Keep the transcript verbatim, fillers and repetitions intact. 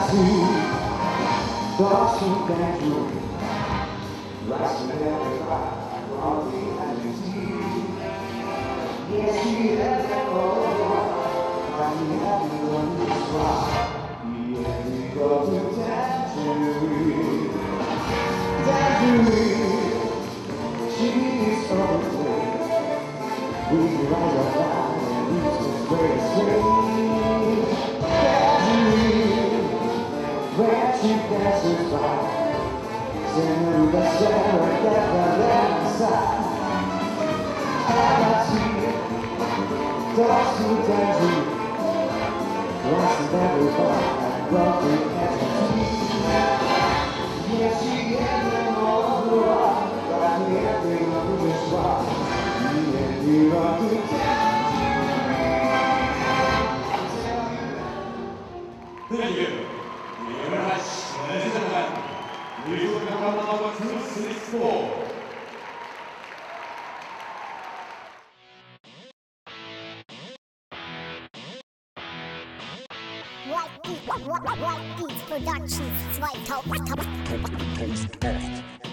Dancing bedroom, rising every cloud from the energy. Yes, she had that all, but he had me on this rock. He had me go to Tangerine. Tangerine, she is all the way. We can rise up high and reach the great swing. Tangerine, where she dances by. Senorita Sarah, get the left side. And I see Dusty Daisy, dancing everybody at broken entity. Yes, she had them all the rock, but I can't bring up to this rock. Me and you are the Thank you. Very much, ladies and gentlemen. Please welcome number two six four. White Beats, White Beats Productions, zwei Tausend.